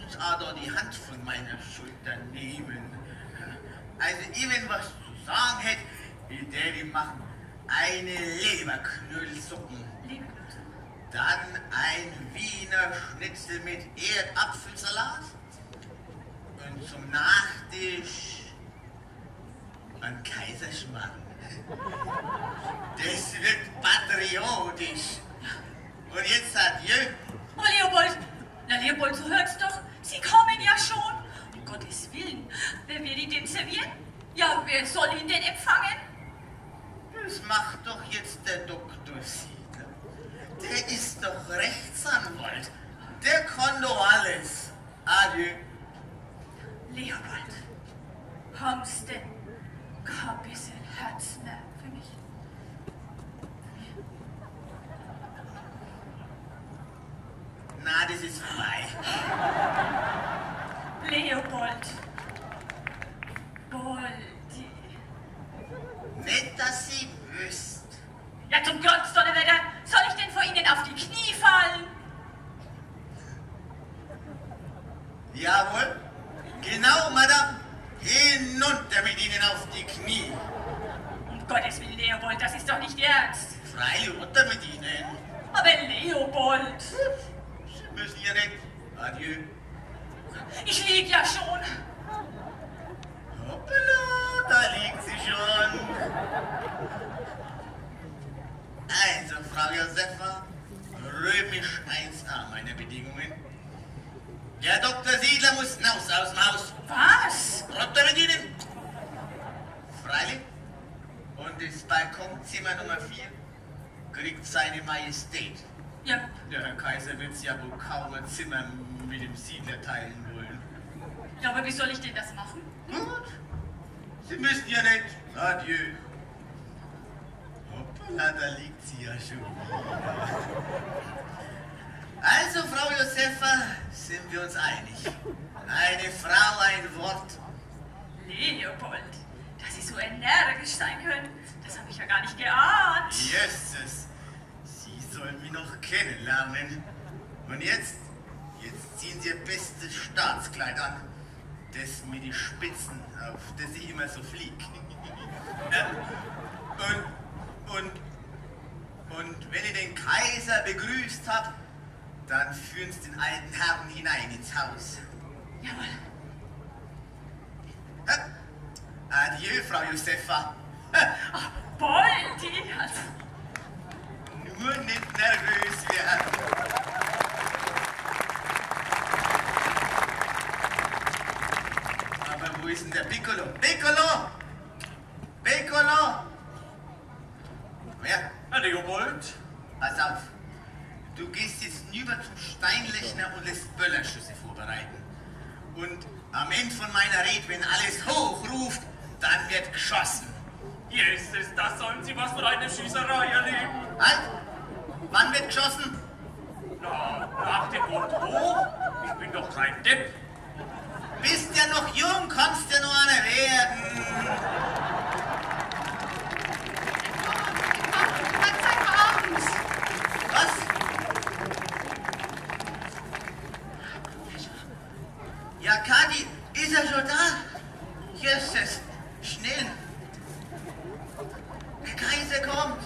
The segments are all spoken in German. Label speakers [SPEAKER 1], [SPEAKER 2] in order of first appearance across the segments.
[SPEAKER 1] uns aber die Hand von meiner Schulter nehmen. Also, ich, wenn was zu sagen hätte, ich würde machen eine Leberknödelsuppen. Dann ein Wiener Schnitzel mit Erdapfelsalat. Und zum Nachtisch ein Kaiserschmarrn. Das wird patriotisch. Und jetzt adieu.
[SPEAKER 2] Oh, Leopold! Na, Leopold, so hört's doch. Sie kommen ja schon. Um Gottes Willen. Wer will ihn denn servieren? Ja, wer soll ihn denn empfangen?
[SPEAKER 1] Das macht doch jetzt der Dr. Siedler. Der ist doch Rechtsanwalt. Der kann doch alles. Adieu.
[SPEAKER 2] Leopold, haben's denn kein bisschen Herz mehr für mich?
[SPEAKER 1] Na, das ist vorbei.
[SPEAKER 2] Leopold. Boldi.
[SPEAKER 1] Nicht, dass Sie wüsst.
[SPEAKER 2] Ja, zum Gottsdonnerwetter, soll ich denn vor Ihnen auf die Knie fallen?
[SPEAKER 1] Jawohl. Genau, Madame. Hinunter mit Ihnen auf die Knie.
[SPEAKER 2] Um Gottes Willen, Leopold, das ist doch nicht ernst.
[SPEAKER 1] Freilich runter mit Ihnen.
[SPEAKER 2] Aber Leopold.
[SPEAKER 1] Sie müssen ja nicht. Adieu.
[SPEAKER 2] Ich lieg ja schon.
[SPEAKER 1] Hoppala, da liegt sie schon. Also, Frau Josefa, römisch 1a meine Bedingungen. Der Dr. Siedler muss hinaus aus dem Haus.
[SPEAKER 2] Was?
[SPEAKER 1] Runter mit Ihnen. Freilich. Und das Balkonzimmer Nummer 4 kriegt seine Majestät.
[SPEAKER 2] Ja.
[SPEAKER 1] Der Herr Kaiser wird ja wohl kaum ein Zimmer mit dem Siedler teilen wollen.
[SPEAKER 2] Ja, aber wie soll ich denn das machen?
[SPEAKER 1] Gut. Sie müssen ja nicht. Adieu. Hoppala, da liegt sie ja schon wieder. Also, Frau Josefa, sind wir uns einig. Eine Frau, ein Wort.
[SPEAKER 2] Leopold, dass Sie so energisch sein können, das habe ich ja gar nicht geahnt.
[SPEAKER 1] Jesus, Sie sollen mich noch kennenlernen. Und jetzt ziehen Sie Ihr bestes Staatskleid an. Das mit die Spitzen, auf das ich immer so flieg. Und wenn ihr den Kaiser begrüßt habt, dann führen Sie den alten Herrn hinein ins Haus.
[SPEAKER 2] Jawohl.
[SPEAKER 1] Adieu, Frau Josefa.
[SPEAKER 2] Ach, Boldi, also.
[SPEAKER 1] Nur nicht nervös werden. Aber wo ist denn der Piccolo? Piccolo! Piccolo! Wer?
[SPEAKER 3] Herr Leopold?
[SPEAKER 1] Pass auf. Du gehst jetzt rüber zum Steinlechner und lässt Böllerschüsse vorbereiten. Und am Ende von meiner Rede, wenn alles hochruft, dann wird geschossen.
[SPEAKER 3] Jesus, da sollen Sie was für eine Schießerei erleben.
[SPEAKER 1] Halt! Wann wird geschossen?
[SPEAKER 3] Na, nach dem Wort hoch? Ich bin doch kein Depp.
[SPEAKER 1] Bist ja noch jung, kannst ja noch einer werden. Was? Ja, Kadi, ist er schon da? Jesus, schnell. Der Kaiser kommt.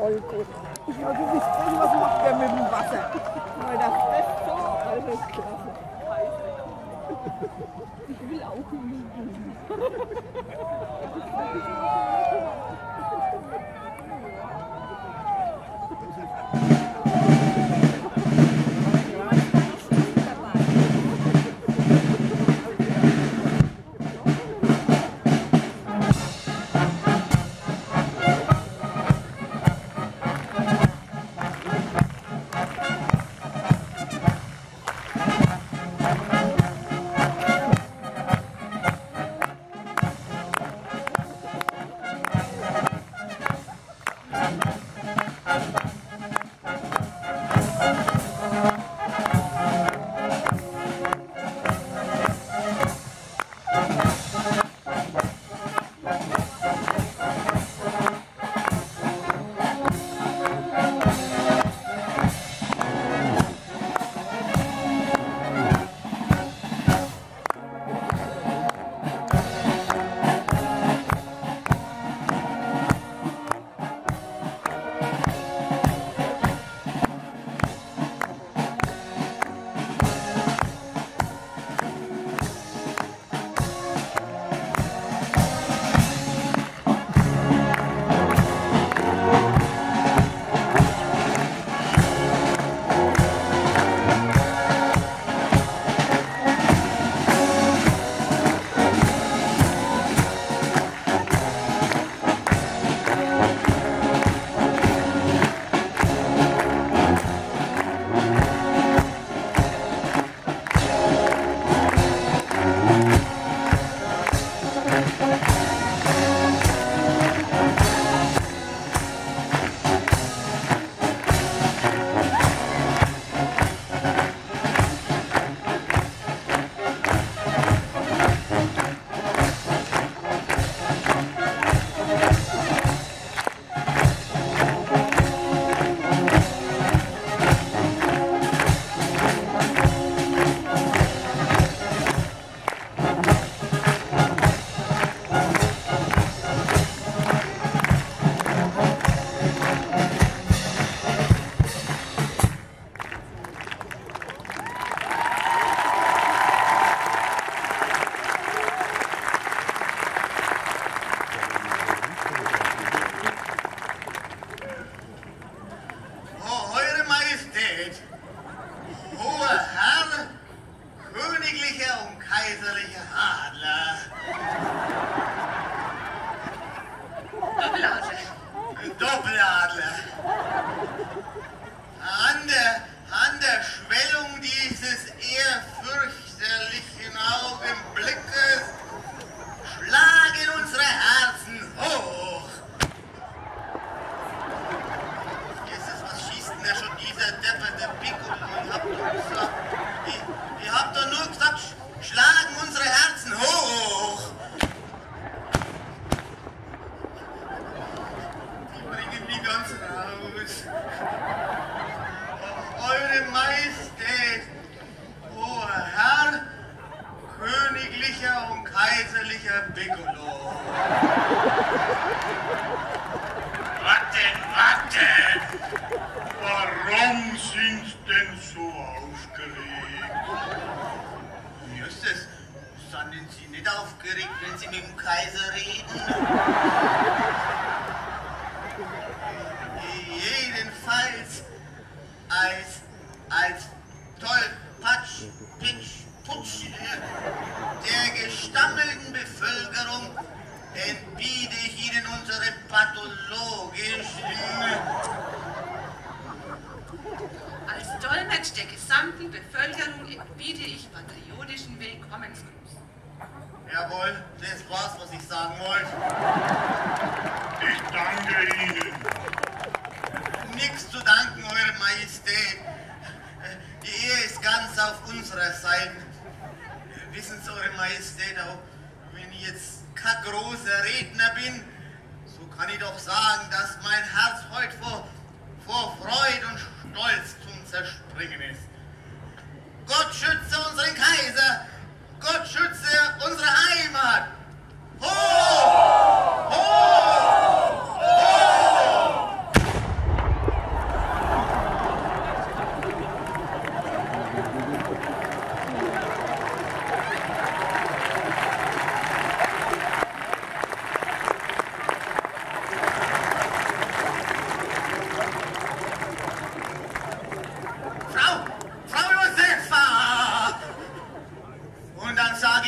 [SPEAKER 4] voll gut. Ich habe gewusst, was macht der mit dem Wasser. Weil das ist so, alles klasse. Ich will auch liegen.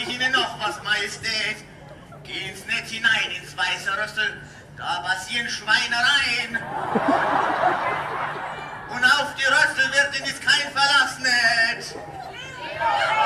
[SPEAKER 1] ich Ihnen noch was, Majestät. Gehen's nicht hinein ins weiße Rüssel, da passieren Schweinereien. Und auf die Rössel wird Ihnen kein Verlass nicht.